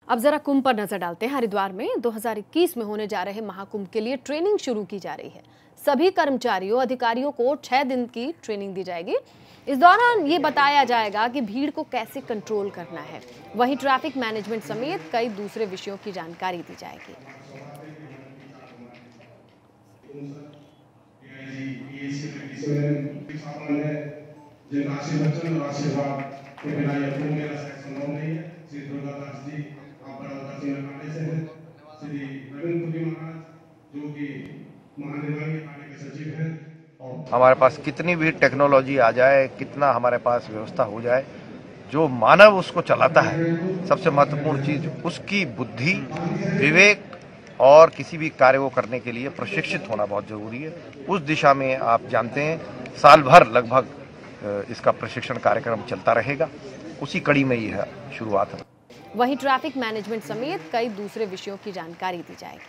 अब जरा कुंभ पर नजर डालते हैं। हरिद्वार में 2021 में होने जा रहे महाकुंभ के लिए ट्रेनिंग शुरू की जा रही है। सभी कर्मचारियों अधिकारियों को 6 दिन की ट्रेनिंग दी जाएगी। इस दौरान ये बताया जाएगा कि भीड़ को कैसे कंट्रोल करना है। वहीं ट्रैफिक मैनेजमेंट समेत कई दूसरे विषयों की जानकारी दी जाएगी। हमारे पास कितनी भी टेक्नोलॉजी आ जाए, कितना हमारे पास व्यवस्था हो जाए, जो मानव उसको चलाता है, सबसे महत्वपूर्ण चीज उसकी बुद्धि, विवेक और किसी भी कार्य को करने के लिए प्रशिक्षित होना बहुत जरूरी है। उस दिशा में आप जानते हैं साल भर लगभग इसका प्रशिक्षण कार्यक्रम चलता रहेगा। उसी कड़ी में ही है शुरुआत है। वहीं ट्रैफिक मैनेजमेंट समेत कई दूसरे विषयों की जानकारी दी जाएगी।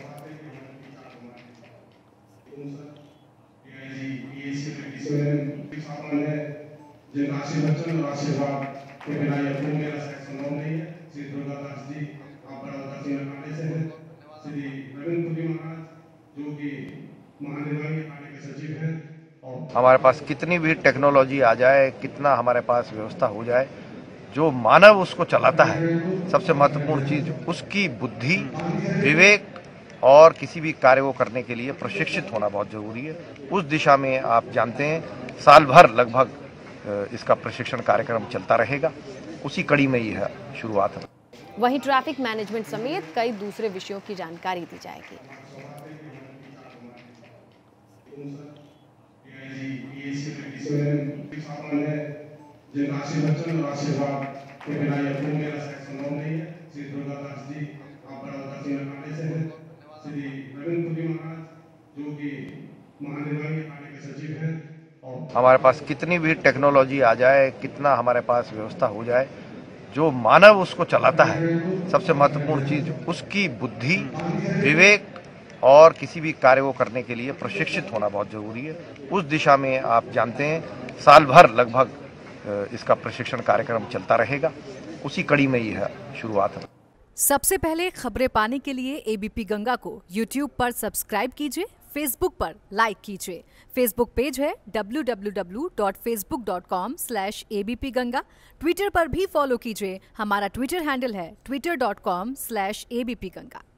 हमारे पास कितनी भी टेक्नोलॉजी आ जाए, कितना हमारे पास व्यवस्था हो जाए, जो मानव उसको चलाता है, सबसे महत्वपूर्ण चीज उसकी बुद्धि, विवेक और किसी भी कार्य को करने के लिए प्रशिक्षित होना बहुत जरूरी है। उस दिशा में आप जानते हैं साल भर लगभग इसका प्रशिक्षण कार्यक्रम चलता रहेगा। उसी कड़ी में ही है शुरुआत है। वहीं ट्रैफिक मैनेजमेंट समेत कई दूसरे विषयों की जानकारी दी जाएगी। हमारे पास कितनी भी टेक्नोलॉजी आ जाए, कितना हमारे पास व्यवस्था हो जाए, जो मानव उसको चलाता है, सबसे महत्वपूर्ण चीज उसकी बुद्धि, विवेक और किसी भी कार्य को करने के लिए प्रशिक्षित होना बहुत जरूरी है। उस दिशा में आप जानते हैं साल भर लगभग इसका प्रशिक्षण कार्यक्रम चलता रहेगा। उसी कड़ी में ही है शुरुआत है। सबसे पहले खबरें पाने के लिए एबीपी गंगा को यूट्यूब पर सब्सक्राइब कीजिए, फेसबुक पर लाइक कीजिए। फेसबुक पेज है www.facebook.com/abp गंगा। ट्विटर पर भी फॉलो कीजिए, हमारा ट्विटर हैंडल है twitter.com/abp गंगा।